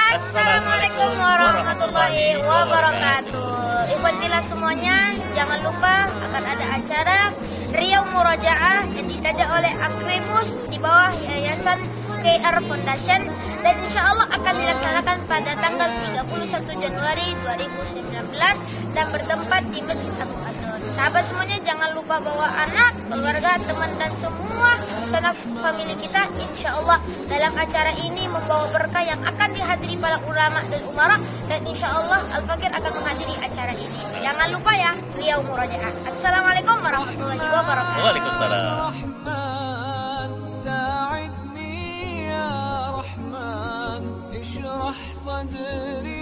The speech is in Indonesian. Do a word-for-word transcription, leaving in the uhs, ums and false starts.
Assalamualaikum warahmatullahi wabarakatuh. Ikhwatillah semuanya, jangan lupa akan ada acara Riau Murojaah yang ditajak oleh Akrimus di bawah Yayasan K R Foundation, dan insya Allah akan dilaksanakan pada tanggal tiga puluh satu Januari dua ribu sembilan belas dan bertempat di Masjid Abu Anun. Sahabat semuanya, jangan lupa bawa anak, keluarga, teman dan semua sanak famili kita. Insya Allah dalam acara ini membawa berkah yang akan dihadiri para ulama dan umara, dan insya Allah Al-Fakir akan menghadiri acara ini. Jangan lupa ya, Riau Murojaah. Assalamualaikum warahmatullahi wabarakatuh. Waalaikumsalam. صدري